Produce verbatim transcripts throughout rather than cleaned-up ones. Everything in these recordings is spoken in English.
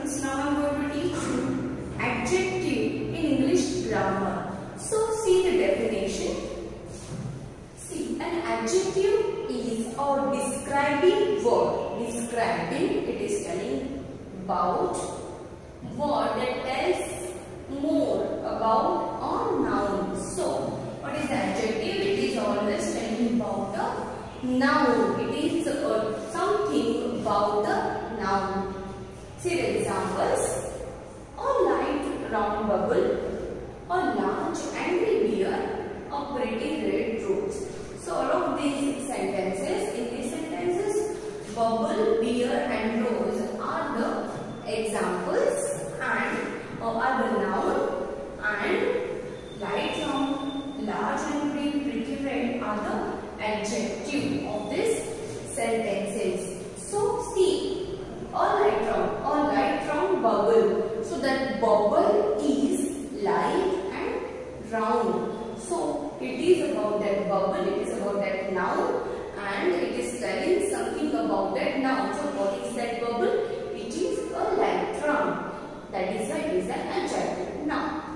students, now I am going to teach you adjective in English grammar. So see the definition. See, an adjective is a describing word. Describing, it is telling about word that tells more about a noun. So what is the adjective? It is always telling about the noun. It is uh, something about the noun. See the examples. A light round bubble, a large angry bear, a pretty red rose. So all of these sentences, in these sentences, bubble, bear and rose are the examples and uh, are the noun, and light round, large angry, pretty red are the adjective of these sentences. So see. A light round, a light round bubble. So that bubble is light and round. So it is about that bubble, it is about that noun, and it is telling something about that noun. So what is that bubble? It is a light round. That is why it is an adjective. Now,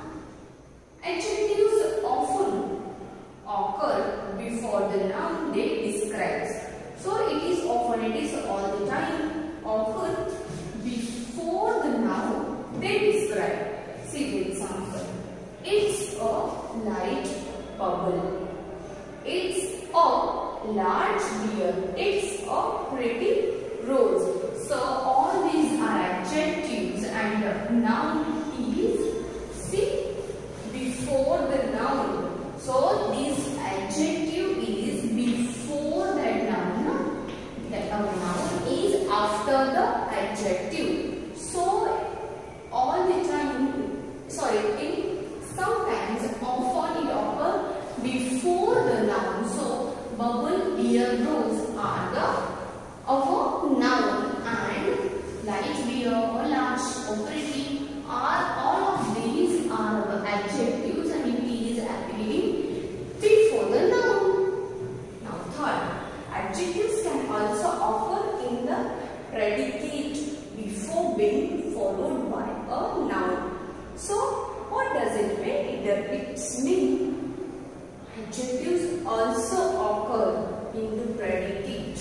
adjectives often occur before the noun they describe. So it is often, it is all the time occur before the noun they describe. See the example. It's a light bubble. It's a large bear. It's a pretty rose. So all these are adjectives and the noun is, see, before the noun. So this adjective is before that noun. That noun is after the adjective. So all the time, sorry, in sometimes often it occurs before the noun. So bubble, bear, rose are the our noun, and light, bear, or large, or pretty are all of these are the adjectives, and it is appearing before the noun. Now third, adjectives can also occur in the predicate before being followed by a noun. So what does it mean? It means adjectives also occur in the predicate,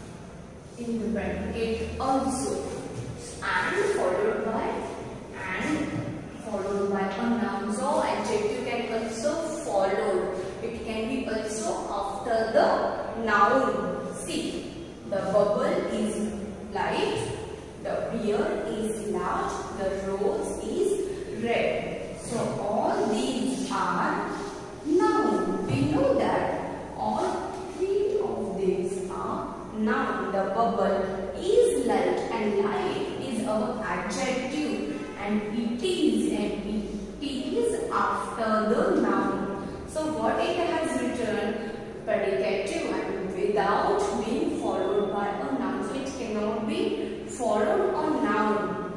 in the predicate also, and followed by and followed by a noun. So adjective can also follow. It can be also after the noun. See, the bubble is light, the bear is large, the rose is red. So all these are noun. We know that all three of these are noun. The bubble is light and light is our adjective, and it is and it is after the noun. So what it has written? Predicative and without being followed by a noun. So it cannot be followed a noun.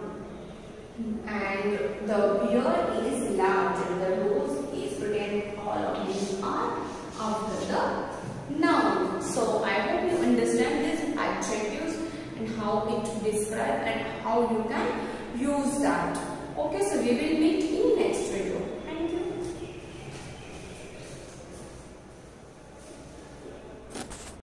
And the bear is large and the rose is pretend. All of these are after the noun. So I hope you understand these adjectives and how it describe and how you can use that. Okay, so we will meet in next video.